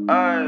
Ay.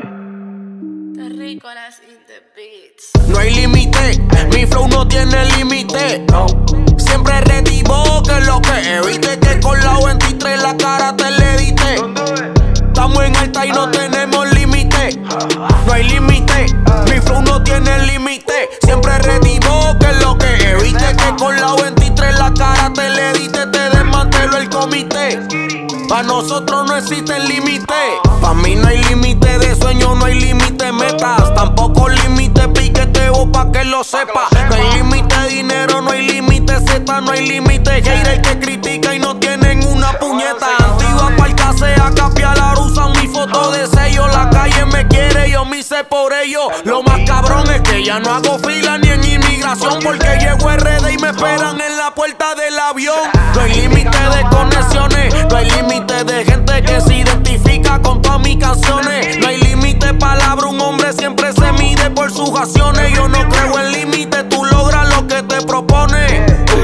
Terrícolas in the beats. No hay límite, mi flow no tiene límite, no. Siempre retivo que lo que evite que con la 23 la cara te le edite. Estamos en alta y no tenemos límite. No hay límite, mi flow no tiene límite. Siempre retivo que lo que evite que con la 23 la cara te le edite. Te desmantelo el comité. Pa' nosotros no existe límite. Pa' mí no hay límite de sueño, no hay límite metas. Tampoco límite piqueteo pa' que lo sepa. No hay límite dinero, no hay límite Z, no hay límite hater que critica y no tienen una puñeta. Antigua parca sea capialar, usan mi foto de sello. La calle me quiere, yo me hice por ello. Lo más cabrón es que ya no hago fila ni en inmigración, porque llego a RD y me esperan en la puerta del avión. No hay límite de conexiones, no hay límite de gente que se identifica con todas mis canciones. No hay límite palabra, un hombre siempre se mide por sus acciones. Yo no creo en límite, tú logras lo que te propones.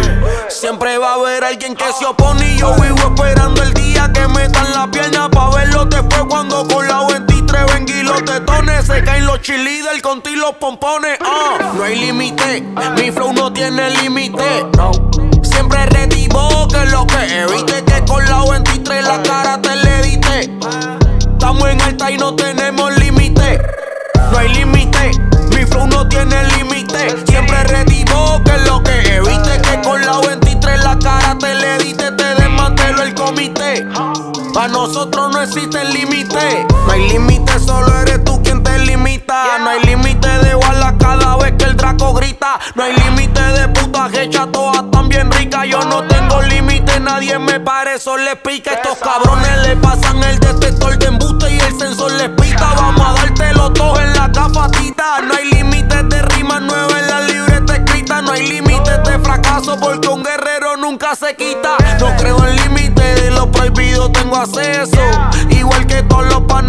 Siempre va a haber alguien que se opone y yo vivo esperando el día que metan la pierna pa' verlo después cuando con la 23 venga y los tetones. Se caen los cheerleaders con ti los pompones. No hay límite, mi flow no tiene límite, no. Siempre retivo que lo que evite que con la 23 la cara te le edite. Estamos en alta y no tenemos límite. No hay límite, mi flow no tiene límite. Siempre retivo que lo que evite que con la 23 la cara te le edite. Te desmantelo el comité. Pa' nosotros no existe límite. No hay límite, solo eres tú quien te limita. No hay límite de bala cada vez que el Draco grita. No hay límite de putas hechas, todas tan bien ricas. Yo no tengo límite, nadie me pare, eso les pica. Estos cabrones le pasan el detector de embuste y el sensor les pita. Vamos a dártelo todo en la gafatita. No hay límites de rimas nuevas en la libreta escrita. No hay límites de fracaso porque un guerrero nunca se quita. No creo en límites, de lo prohibido tengo acceso. Igual que todos los panas